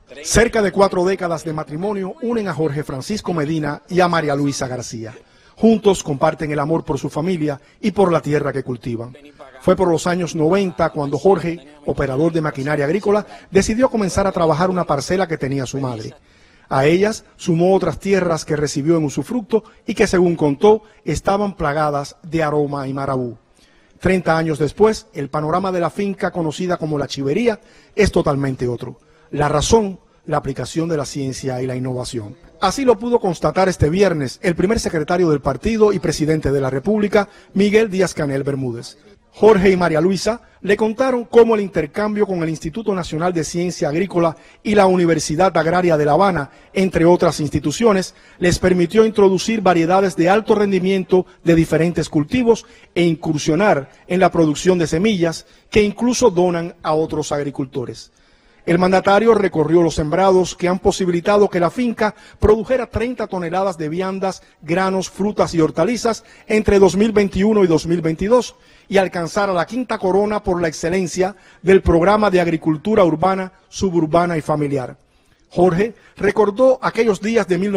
Cerca de 4 décadas de matrimonio unen a Jorge Francisco Medina y a María Luisa García. Juntos comparten el amor por su familia y por la tierra que cultivan. Fue por los años 90 cuando Jorge, operador de maquinaria agrícola, decidió comenzar a trabajar una parcela que tenía su madre. A ellas sumó otras tierras que recibió en usufructo y que, según contó, estaban plagadas de aroma y marabú. 30 años después, el panorama de la finca conocida como La Chivería es totalmente otro. La razón, la aplicación de la ciencia y la innovación. Así lo pudo constatar este viernes el primer secretario del partido y presidente de la República, Miguel Díaz-Canel Bermúdez. Jorge y María Luisa le contaron cómo el intercambio con el Instituto Nacional de Ciencia Agrícola y la Universidad Agraria de La Habana, entre otras instituciones, les permitió introducir variedades de alto rendimiento de diferentes cultivos e incursionar en la producción de semillas que incluso donan a otros agricultores. El mandatario recorrió los sembrados que han posibilitado que la finca produjera 30 toneladas de viandas, granos, frutas y hortalizas entre 2021 y 2022 y alcanzara la quinta corona por la excelencia del programa de agricultura urbana, suburbana y familiar. Jorge recordó aquellos días de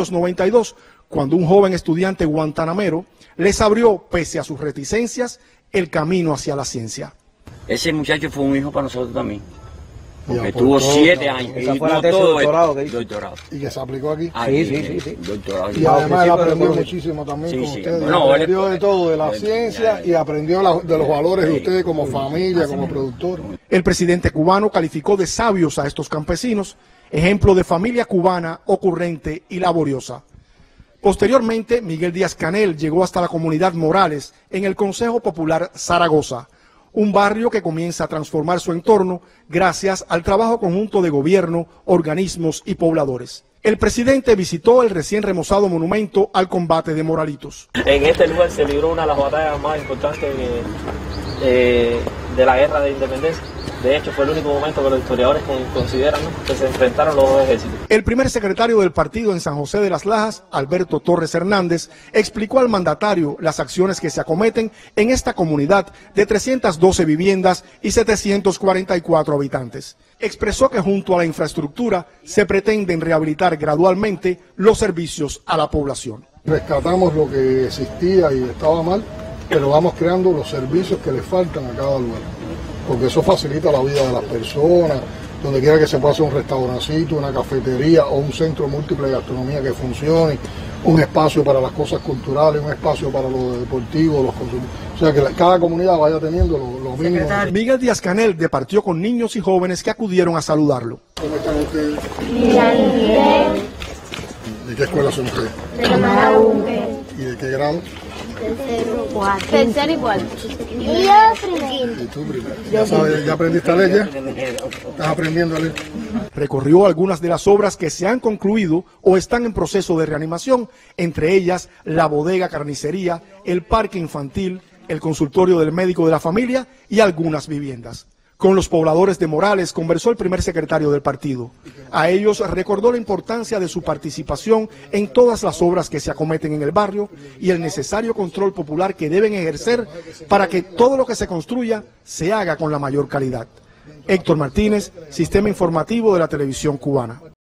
1992, cuando un joven estudiante guantanamero les abrió, pese a sus reticencias, el camino hacia la ciencia. Ese muchacho fue un hijo para nosotros también. Porque tuvo 7 años. Esa fue la tesis de doctorado que hizo. Doctorado. Y que se aplicó aquí. Sí. Doctorado. Y además él aprendió muchísimo también con ustedes. Bueno, aprendió de todo, de la ciencia y aprendió de los valores de ustedes como familia, como productor. El presidente cubano calificó de sabios a estos campesinos, ejemplo de familia cubana ocurrente y laboriosa. Posteriormente, Miguel Díaz-Canel llegó hasta la comunidad Morales en el Consejo Popular Zaragoza, un barrio que comienza a transformar su entorno gracias al trabajo conjunto de gobierno, organismos y pobladores. El presidente visitó el recién remozado monumento al combate de Moralitos. En este lugar se libró una de las batallas más importantes de la guerra de independencia. De hecho, fue el único momento que los historiadores consideran, ¿no?, que se enfrentaron los dos ejércitos. El primer secretario del partido en San José de las Lajas, Alberto Torres Hernández, explicó al mandatario las acciones que se acometen en esta comunidad de 312 viviendas y 744 habitantes. Expresó que junto a la infraestructura se pretenden rehabilitar gradualmente los servicios a la población. Rescatamos lo que existía y estaba mal, pero vamos creando los servicios que le faltan a cada lugar, porque eso facilita la vida de las personas, donde quiera que se pueda hacer un restaurancito, una cafetería o un centro múltiple de gastronomía que funcione, un espacio para las cosas culturales, un espacio para lo deportivo, los consumidores. O sea, que cada comunidad vaya teniendo lo mínimo. Miguel Díaz-Canel departió con niños y jóvenes que acudieron a saludarlo. ¿Cómo están ustedes? Bien. ¿De qué escuela son ustedes? De la Marabunque. ¿Y de qué grado? Tercero y cuarto. Y yo primero. ¿Y tú primero? ¿Ya aprendiste a leer ya? ¿Estás aprendiendo a leer? Recorrió algunas de las obras que se han concluido o están en proceso de reanimación, entre ellas la bodega carnicería, el parque infantil, el consultorio del médico de la familia y algunas viviendas. Con los pobladores de Morales conversó el primer secretario del partido. A ellos recordó la importancia de su participación en todas las obras que se acometen en el barrio y el necesario control popular que deben ejercer para que todo lo que se construya se haga con la mayor calidad. Héctor Martínez, Sistema Informativo de la Televisión Cubana.